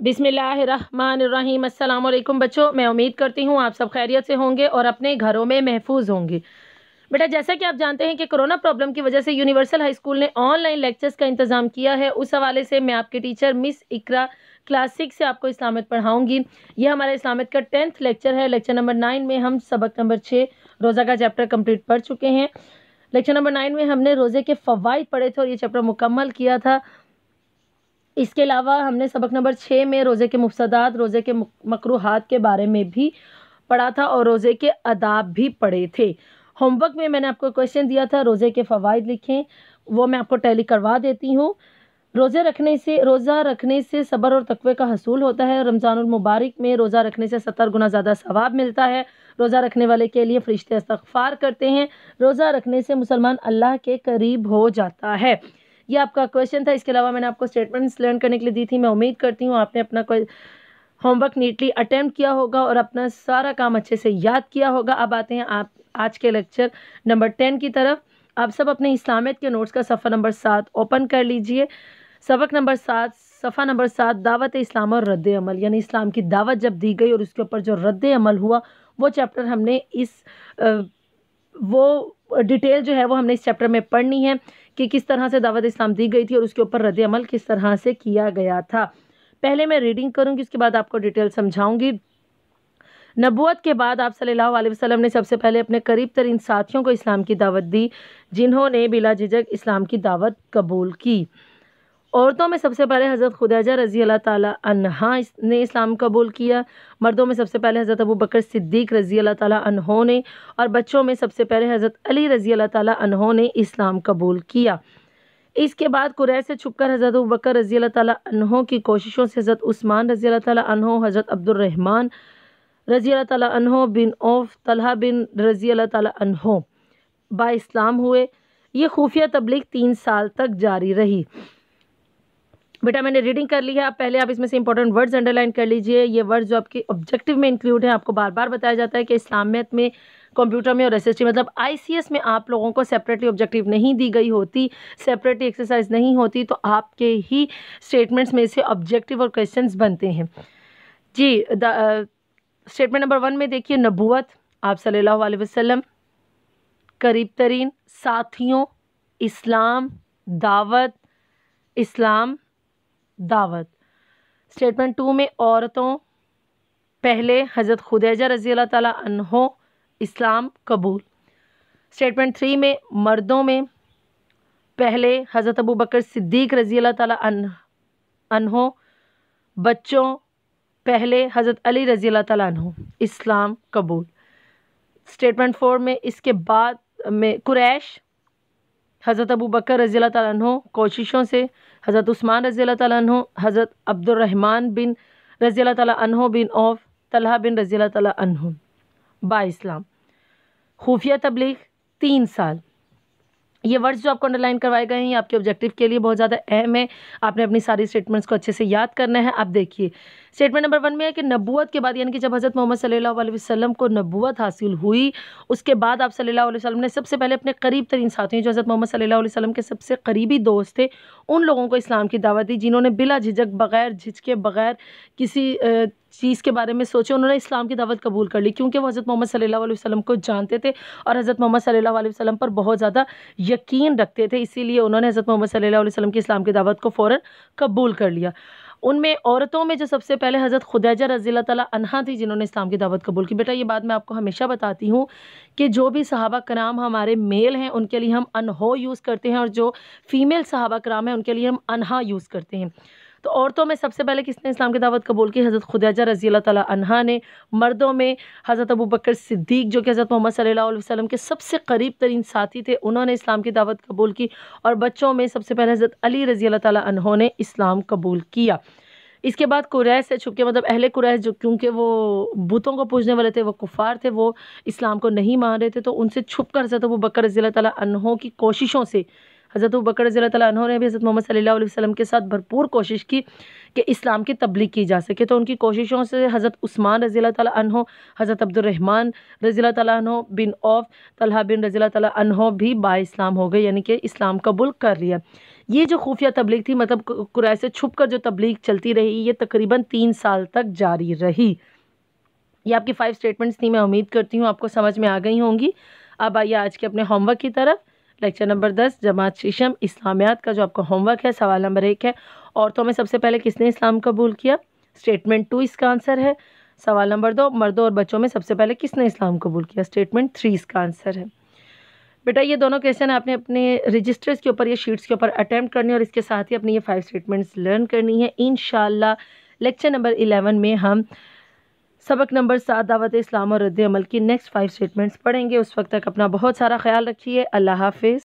बिस्मिल्लाहिर्रहमानिर्रहीम। अस्सलाम वालेकुम बच्चों, मैं उम्मीद करती हूँ आप सब खैरियत से होंगे और अपने घरों में महफूज होंगे। बेटा, जैसा कि आप जानते हैं कि कोरोना प्रॉब्लम की वजह से यूनिवर्सल हाई स्कूल ने ऑनलाइन लेक्चर्स का इंतज़ाम किया है। उस हवाले से मैं आपके टीचर मिस इकरा क्लास 6 से आपको इस्लामियत पढ़ाऊँगी। ये हमारा इस्लामियत का 10th लेक्चर है। लेक्चर नंबर 9 में हम सबक नंबर 6 रोज़ा का चैप्टर कंप्लीट पढ़ चुके हैं। लेक्चर नंबर 9 में हमने रोज़े के फ़वाइद पढ़े थे और ये चैप्टर मुकम्मल किया था। इसके अलावा हमने सबक नंबर 6 में रोज़े के मुफसदात, रोज़े के मकरूहात के बारे में भी पढ़ा था और रोज़े के आदाब भी पढ़े थे। होमवर्क में मैंने आपको क्वेश्चन दिया था, रोज़े के फ़वाइद लिखें, वो मैं आपको टैली करवा देती हूँ। रोज़ा रखने से सब्र और तक़वे का हसूल होता है। रमज़ानुल मुबारक में रोज़ा रखने से 70 गुना ज़्यादा सवाब मिलता है। रोज़ा रखने वाले के लिए फ़रिश्ते इस्तग़फ़ार करते हैं। रोज़ा रखने से मुसलमान अल्लाह के करीब हो जाता है। ये आपका क्वेश्चन था। इसके अलावा मैंने आपको स्टेटमेंट्स लर्न करने के लिए दी थी। मैं उम्मीद करती हूँ आपने अपना कोई होमवर्क नीटली अटेम्प्ट किया होगा और अपना सारा काम अच्छे से याद किया होगा। अब आते हैं आप आज के लेक्चर नंबर 10 की तरफ। आप सब अपने इस्लामियत के नोट्स का सफ़ा नंबर 7 ओपन कर लीजिए। सबक नंबर 7 सफ़ा नंबर 7 दावत इस्लाम और रद्द अमल, यानी इस्लाम की दावत जब दी गई और उसके ऊपर जो रद्द अमल हुआ, वो चैप्टर हमने वो डिटेल जो है वो हमने इस चैप्टर में पढ़नी है कि किस तरह से दावत इस्लाम दी गई थी और उसके ऊपर रद्द अमल किस तरह से किया गया था। पहले मैं रीडिंग करूंगी, उसके बाद आपको डिटेल समझाऊंगी। नबूवत के बाद आप सल्लल्लाहु अलैहि वसल्लम ने सबसे पहले अपने करीब तरीन साथियों को इस्लाम की दावत दी, जिन्होंने बिला झिझक इस्लाम की दावत कबूल की। औरतों में सबसे पहले हज़रत खुदैजा रज़ी अल्लाह ताला अन्हा ने इस्लाम कबूल किया। मर्दों में सबसे पहले हज़रत अबू बकर सिद्दीक़ रज़ी अल्लाह ताला अन्हों ने, और बच्चों में सबसे पहले हज़रत अली रज़ी अल्लाह ताला अन्हों ने इस्लाम कबूल किया। इसके बाद कुरैश से छुपकर हज़रत अबू बकर रज़ी अल्लाह ताला अन्हों की कोशिशों से हज़रत उस्मान रज़ी अल्लाह ताला अन्हों, हज़रत अब्दुर्रहमान रज़ी अल्लाह ताला अन्हों बिन औफ, तलहा बिन रज़ी अल्लाह ताला अन्हों बा इस्लाम हुए। ये खुफिया तबलीग 3 साल तक जारी रही। बेटा, मैंने रीडिंग कर ली है। आप पहले इसमें से इंपॉर्टेंट वर्ड्स अंडरलाइन कर लीजिए। ये वर्ड्स जो आपके ऑब्जेक्टिव में इंक्लूड है, आपको बार बार बताया जाता है कि इस्लामियत में, कंप्यूटर में और एसएसटी मतलब आईसीएस में आप लोगों को सेपरेटली ऑब्जेक्टिव नहीं दी गई होती, सेपरेटली एक्सरसाइज नहीं होती, तो आपके ही स्टेटमेंट्स में से ऑब्जेक्टिव और क्वेश्चंस बनते हैं जी। स्टेटमेंट नंबर 1 में देखिए, नबूवत, आप सल्लल्लाहु अलैहि वसल्लम, करीब तरीन साथियों, इस्लाम, दावत, इस्लाम, दावत। स्टेटमेंट 2 में औरतों, पहले हज़रत खुदैजा रज़ी अल्लाह ताला अन्हों इस्लाम कबूल। स्टेटमेंट 3 में मर्दों में, पहले हज़रत अबू बकर सिद्दीक़ रज़ी अल्लाह ताला अन्हों, बच्चों, पहले हज़रत अली रज़ी अल्लाह ताला अन्हों इस्लाम कबूल। स्टेटमेंट 4 में इसके बाद में कुरैश, हज़रत अबू बकर रज़ी अल्लाह ताला अन्हों कोशिशों से, हज़रत उस्मान रज़ी अल्लाह ताला अन्हों, हज़रत अब्दुर्रहमान बिन रज़ी अल्लाह ताला अन्हों बिन औफ, तलहा बिन रज़ी अल्लाह ताला अन्हों बा इस्लाम। खुफिया तबलीग 3 साल। ये वर्ड्स जो आपको अंडरलाइन करवाए गए हैं, ये आपके ऑब्जेक्टिव के लिए बहुत ज़्यादा अहम है। आपने अपनी सारी स्टेटमेंट्स को अच्छे से याद करना है। अब देखिए, स्टेटमेंट नंबर 1 में है कि नबूवत के बाद, यानी कि जब हज़रत मोहम्मद सल्लल्लाहु अलैहि वसल्लम को नबूवत हासिल हुई, उसके बाद आप सल्लल्लाहु अलैहि वसल्लम ने सबसे पहले अपने करीब तरीन साथियों, जो हज़रत मोहम्मद सल्लल्लाहु अलैहि वसल्लम के सबसे करीबी दोस्त थे, उन लोगों को इस्लाम की दावत दी, जिन्होंने बिला झिझक, बग़ैर झिझके, बग़ैर किसी चीज़ के बारे में सोचे, उन्होंने इस्लाम की दावत कबूल कर ली, क्योंकि वो हज़रत मोहम्मद सल्लल्लाहु अलैहि वसल्लम को जानते थे और हज़रत मोहम्मद सल्लल्लाहु अलैहि वसल्लम पर बहुत ज़्यादा यकीन रखते थे। इसीलिए उन्होंने हज़रत मोहम्मद सल्लल्लाहु अलैहि वसल्लम की इस्लाम की दावत को फ़ौरन कबूल कर लिया। उनमें औरतों में जो सबसे पहले हज़रत खुदैजा रज़ी अल्लाह ताला अन्हा थी, जिन्होंने इस्लाम की दावत कबूल की। बेटा, ये बात मैं आपको हमेशा बताती हूँ कि जो भी सहाबा कराम हमारे मेल हैं, उनके लिए हम अनहो यूज़ करते हैं, और जो फीमेल सहाबा कराम हैं, उनके लिए हम अनहा यूज़ करते हैं। तो औरतों में सबसे पहले किसने इस्लाम की दावत कबूल की? हज़रत खुदैजा रज़ी अल्लाह ताला अन्हा ने। मर्दों में हज़रत अबू बकर सिद्दीक़, जो कि हज़रत मोहम्मद सल्लल्लाहु अलैहि वसल्लम के सबसे करीब तरीन साथी थे, उन्होंने इस्लाम की दावत कबूल की। और बच्चों में सबसे पहले हज़रत अली रज़ी अल्लाह ताला अन्हों ने इस्लाम कबूल किया। इसके बाद कुरैश से छुप के, मतलब अहले कुरैश, जो क्योंकि वो बुतों को पूजने वाले थे, वो कुफ़ार थे, वो इस्लाम को नहीं मान रहे थे, तो उनसे छुप कर हज़रत अबू बकर रज़ी अल्लाह ताला अन्हों की कोशिशों से حضرت ابو بکر رضی اللہ تعالیٰ عنہ نے بھی حضرت محمد صلی اللہ علیہ وسلم کے ساتھ بھرپور کوشش کی کہ اسلام کی تبلیغ کی جا سکے، تو ان کی کوششوں سے حضرت عثمان رضی اللہ تعالیٰ عنہ، حضرت عبد الرحمن رضی اللہ تعالیٰ عنہ بن عوف، طلحہ بن رضی اللہ تعالیٰ عنہ بھی با اسلام ہو گئے، یعنی کہ اسلام قبول کر لیا۔ یہ جو خفیہ تبلیغ تھی، مطلب قریش سے چھپ کر جو تبلیغ چلتی رہی، یہ تقریباً 3 سال تک جاری رہی۔ یہ آپ کی 5 اسٹیٹمنٹس تھی، میں امید کرتی ہوں آپ کو سمجھ میں آ گئی ہوں گی۔ اب آئیے آج کے اپنے ہوم ورک کی طرف۔ لیکچر نمبر 10 جماعت ششم اسلامیات کا جو آپ کا ہوم ورک ہے، سوال نمبر 1 ہے، عورتوں میں سب سے پہلے کس نے اسلام قبول کیا؟ اسٹیٹمنٹ 2 اس کا آنسر ہے۔ سوال نمبر 2 مردوں اور بچوں میں سب سے پہلے کس نے اسلام قبول کیا؟ اسٹیٹمنٹ 3 اس کا آنسر ہے۔ بیٹا یہ دونوں کویشچن آپ نے اپنے رجسٹرز کے اوپر یا شیٹس کے اوپر اٹیمپٹ کرنی ہے، اور اس کے ساتھ ہی اپنی یہ 5 اسٹیٹمنٹس لرن کرنی ہے۔ انشاءاللہ لیکچر نمبر 11 میں ہم سبق نمبر 7 دعوت اسلام اور رد عمل کی نیکسٹ 5 اسٹیٹمنٹس پڑھیں گے۔ اس وقت تک اپنا بہت سارا خیال رکھیے۔ اللہ حافظ۔